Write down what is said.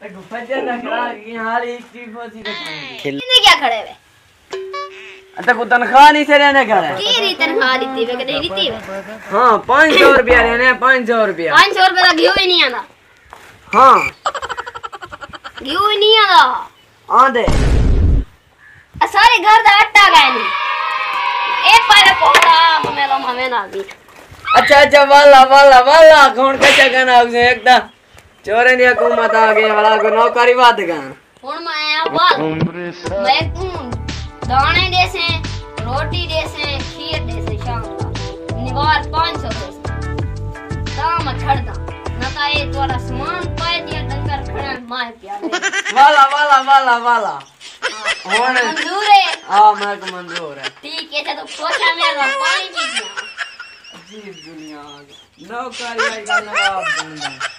फजर ना खड़ा की हाल इस्तीफा सी रखेंगे इन्हें क्या खड़े हुए अत को तनख्वाह नहीं से रहने खड़ा है की री तनख्वाह दी वे कदे दी वे हां 500 रुपया रहने 500 रुपया 500 रुपए का घियो ही नहीं आंदा हां घियो ही नहीं आंदा आंदे सारे घर दा आटा गए नहीं एक पारे पोता मेलो हमें ना दी अच्छा अच्छा वाला वाला वाला कौन कच्चा गाना एकदम चोरे ने हुकूमत आ गई वाला को नौकरी बात का हुन मैं बात मैं दाने दे से रोटी दे से खीर दे से शाम का निवार 500 दे से काम छड़दा न ता ये तोरा सामान पाए दिया डंगर खड़ा मार पिया वाला वाला वाला वाला हुन मंजूर है हां मैं को मंजूर है ठीक है तो पोछा मेरा पानी पी दिया अजीब दुनिया नौकरी आई गाना आप